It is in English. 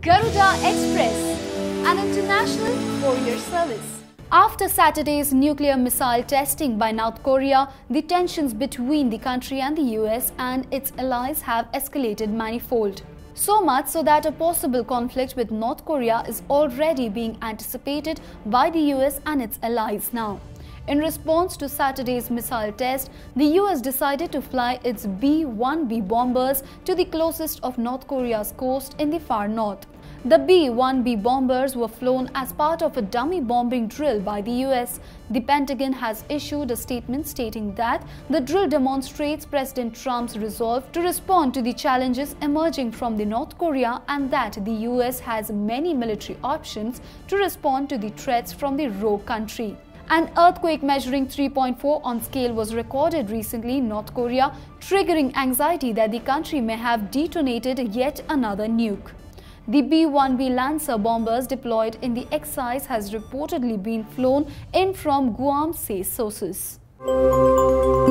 Garuda Express, an international courier service. After Saturday's nuclear missile testing by North Korea, the tensions between the country and the US and its allies have escalated manifold. So much so that a possible conflict with North Korea is already being anticipated by the US and its allies now. In response to Saturday's missile test, the US decided to fly its B-1B bombers to the closest of North Korea's coast in the far north. The B-1B bombers were flown as part of a dummy bombing drill by the US. The Pentagon has issued a statement stating that the drill demonstrates President Trump's resolve to respond to the challenges emerging from the North Korea and that the US has many military options to respond to the threats from the rogue country. An earthquake measuring 3.4 on scale was recorded recently in North Korea, triggering anxiety that the country may have detonated yet another nuke. The B-1B Lancer bombers deployed in the exercise has reportedly been flown in from Guam, say sources.